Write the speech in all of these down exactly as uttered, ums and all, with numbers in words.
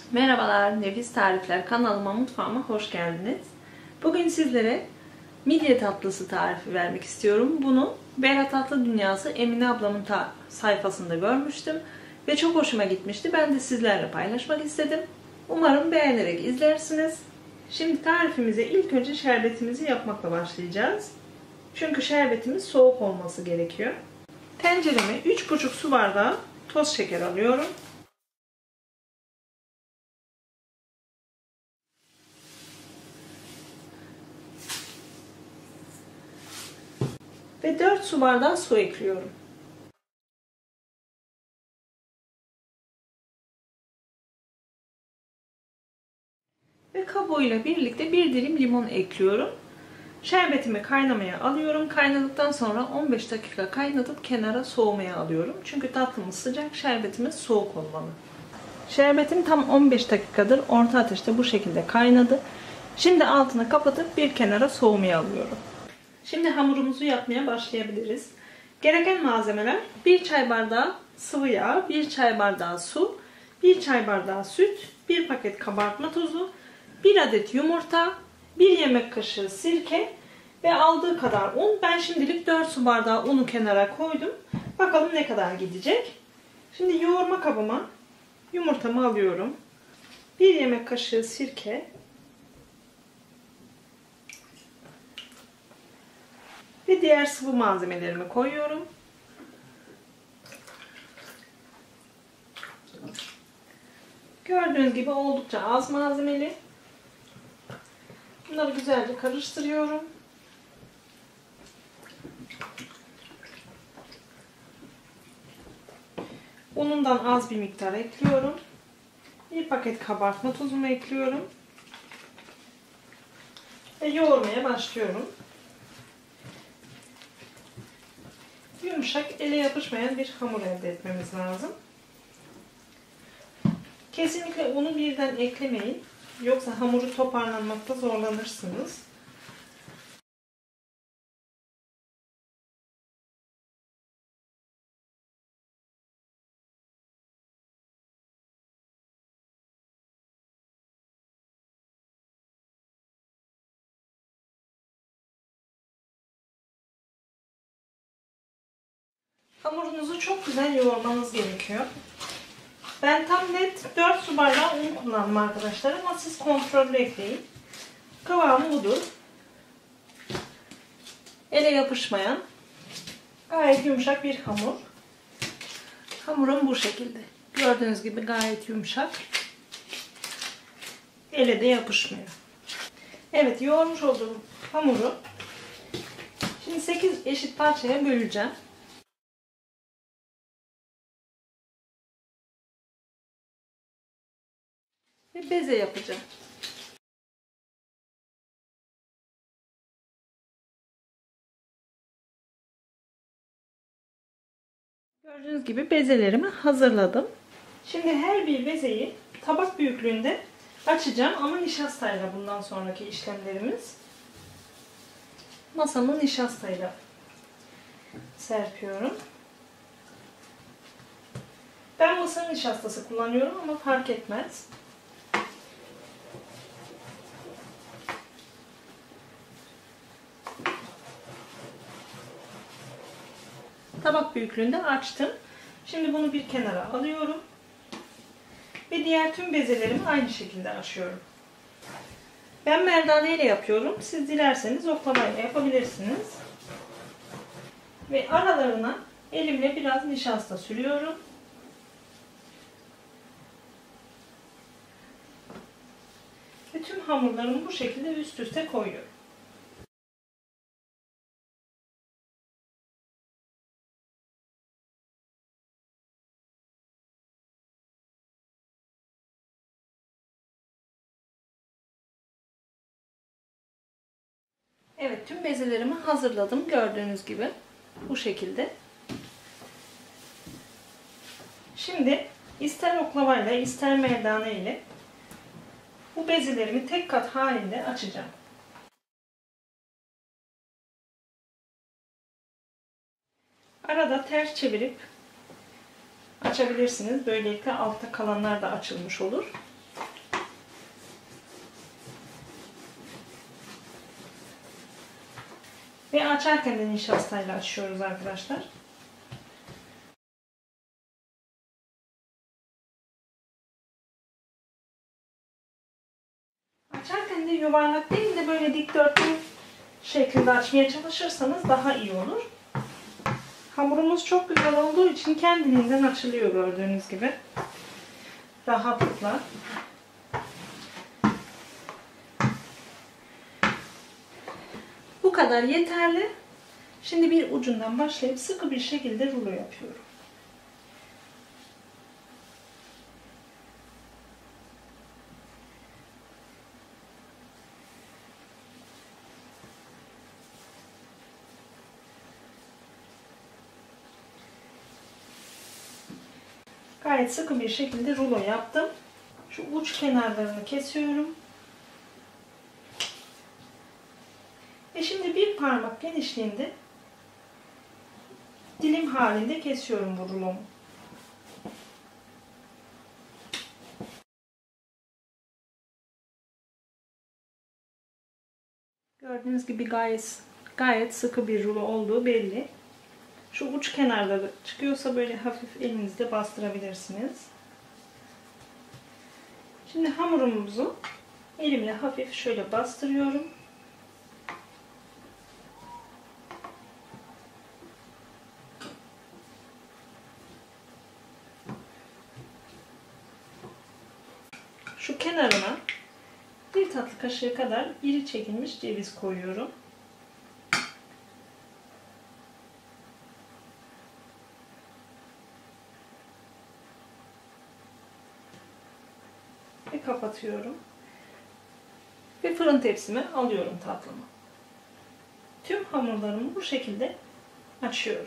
Merhabalar, Nefis Tarifler kanalıma, mutfağıma hoş geldiniz. Bugün sizlere midye tatlısı tarifi vermek istiyorum. Bunu Berat Tatlı Dünyası Emine ablamın sayfasında görmüştüm ve çok hoşuma gitmişti. Ben de sizlerle paylaşmak istedim. Umarım beğenerek izlersiniz. Şimdi tarifimize ilk önce şerbetimizi yapmakla başlayacağız. Çünkü şerbetimiz soğuk olması gerekiyor. Tencereme üç buçuk su bardağı toz şeker alıyorum. Ve dört su bardağı su ekliyorum. Ve kabuğuyla birlikte bir dilim limon ekliyorum. Şerbetimi kaynamaya alıyorum. Kaynadıktan sonra on beş dakika kaynatıp kenara soğumaya alıyorum. Çünkü tatlımız sıcak, şerbetimiz soğuk olmalı. Şerbetim tam on beş dakikadır orta ateşte bu şekilde kaynadı. Şimdi altını kapatıp bir kenara soğumaya alıyorum. Şimdi hamurumuzu yapmaya başlayabiliriz. Gereken malzemeler: bir çay bardağı sıvı yağ, bir çay bardağı su, bir çay bardağı süt, bir paket kabartma tozu, bir adet yumurta, bir yemek kaşığı sirke ve aldığı kadar un. Ben şimdilik dört su bardağı unu kenara koydum. Bakalım ne kadar gidecek. Şimdi yoğurma kabıma yumurtamı alıyorum. bir yemek kaşığı sirke ve diğer sıvı malzemelerimi koyuyorum. Gördüğünüz gibi oldukça az malzemeli. Bunları güzelce karıştırıyorum. Unundan az bir miktar ekliyorum. Bir paket kabartma tozumu ekliyorum. Ve yoğurmaya başlıyorum. Yumuşak, ele yapışmayan bir hamur elde etmemiz lazım. Kesinlikle unu birden eklemeyin. Yoksa hamuru toparlanmakta zorlanırsınız. Hamurunuzu çok güzel yoğurmanız gerekiyor. Ben tam net dört su bardağı un kullandım arkadaşlar, ama siz kontrollü ekleyin. Kıvamı budur. Ele yapışmayan, gayet yumuşak bir hamur. Hamurum bu şekilde. Gördüğünüz gibi gayet yumuşak. Ele de yapışmıyor. Evet, yoğurmuş olduğum hamuru şimdi sekiz eşit parçaya böleceğim. Ve beze yapacağım. Gördüğünüz gibi bezelerimi hazırladım. Şimdi her bir bezeyi tabak büyüklüğünde açacağım, ama nişastayla bundan sonraki işlemlerimiz. Masamı nişastayla serpiyorum. Ben mısır nişastası kullanıyorum ama fark etmez. Tabak büyüklüğünde açtım. Şimdi bunu bir kenara alıyorum. Ve diğer tüm bezelerimi aynı şekilde açıyorum. Ben merdane ile yapıyorum. Siz dilerseniz oklavayla yapabilirsiniz. Ve aralarına elimle biraz nişasta sürüyorum. Ve tüm hamurlarımı bu şekilde üst üste koyuyorum. Evet, tüm bezelerimi hazırladım. Gördüğünüz gibi bu şekilde. Şimdi ister oklavayla ister merdane ile bu bezelerimi tek kat halinde açacağım. Arada ters çevirip açabilirsiniz. Böylelikle altta kalanlar da açılmış olur. Ve açarken de nişastayla açıyoruz arkadaşlar. Açarken de yuvarlak değil de böyle dikdörtgen şeklinde açmaya çalışırsanız daha iyi olur. Hamurumuz çok güzel olduğu için kendiliğinden açılıyor gördüğünüz gibi. Rahatlıkla. Bu kadar yeterli. Şimdi bir ucundan başlayıp sıkı bir şekilde rulo yapıyorum. Gayet sıkı bir şekilde rulo yaptım. Şu uç kenarlarını kesiyorum. Ve şimdi bir parmak genişliğinde dilim halinde kesiyorum bu rulomu. Gördüğünüz gibi gayet gayet sıkı bir rulo olduğu belli. Şu uç kenarları çıkıyorsa böyle hafif elinizle bastırabilirsiniz. Şimdi hamurumuzu elimle hafif şöyle bastırıyorum. Şu kenarına bir tatlı kaşığı kadar iri çekilmiş ceviz koyuyorum. Ve kapatıyorum. Ve fırın tepsime alıyorum tatlımı. Tüm hamurlarımı bu şekilde açıyorum.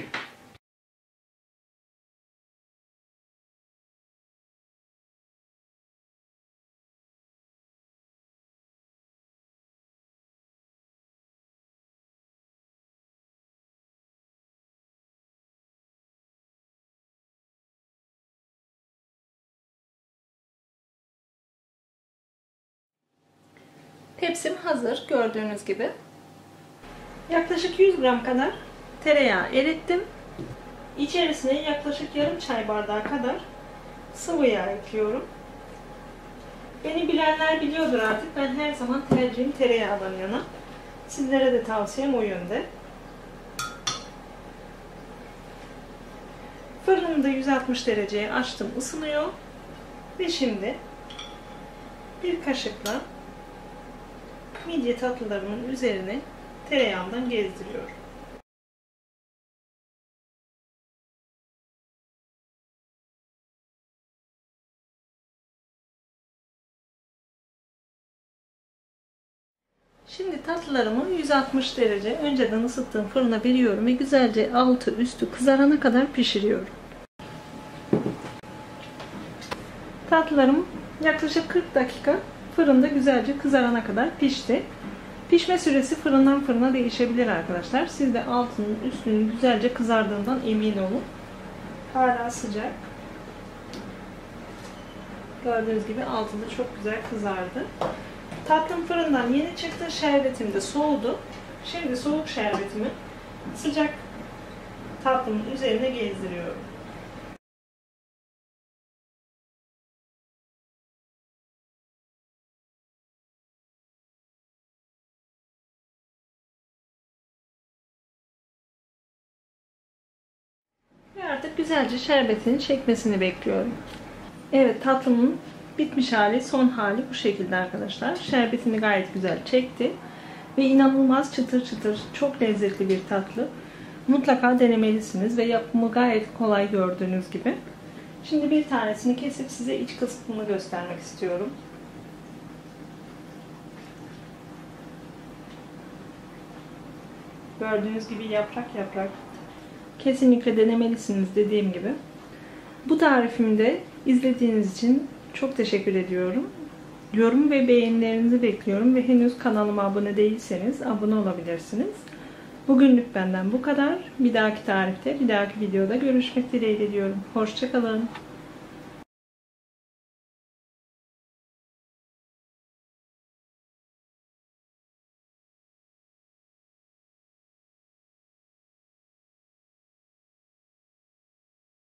Tepsim hazır gördüğünüz gibi. Yaklaşık yüz gram kadar tereyağı erittim. İçerisine yaklaşık yarım çay bardağı kadar sıvı yağ ekliyorum. Beni bilenler biliyordur artık. Ben her zaman tercihim tereyağından yana. Sizlere de tavsiyem o yönde. Fırınımı da yüz altmış dereceye açtım, ısınıyor. Ve şimdi bir kaşıkla midye tatlılarımın üzerine tereyağından gezdiriyorum. Şimdi tatlılarımı yüz altmış derece önceden ısıttığım fırına veriyorum ve güzelce altı üstü kızarana kadar pişiriyorum. Tatlılarım yaklaşık kırk dakika fırında güzelce kızarana kadar pişti. Pişme süresi fırından fırına değişebilir arkadaşlar. Siz de altının üstünün güzelce kızardığından emin olun. Hala sıcak. Gördüğünüz gibi altında çok güzel kızardı. Tatlım fırından yeni çıktı. Şerbetim de soğudu. Şimdi soğuk şerbetimi sıcak tatlımın üzerine gezdiriyorum. Ve artık güzelce şerbetinin çekmesini bekliyorum. Evet, tatlımın bitmiş hali, son hali bu şekilde arkadaşlar. Şerbetini gayet güzel çekti. Ve inanılmaz çıtır çıtır, çok lezzetli bir tatlı. Mutlaka denemelisiniz ve yapımı gayet kolay gördüğünüz gibi. Şimdi bir tanesini kesip size iç kısmını göstermek istiyorum. Gördüğünüz gibi yaprak yaprak. Kesinlikle denemelisiniz dediğim gibi. Bu tarifimi de izlediğiniz için çok teşekkür ediyorum. Yorum ve beğenilerinizi bekliyorum ve henüz kanalıma abone değilseniz abone olabilirsiniz. Bugünlük benden bu kadar. Bir dahaki tarifte, bir dahaki videoda görüşmek dileğiyle diyorum. Hoşça kalın.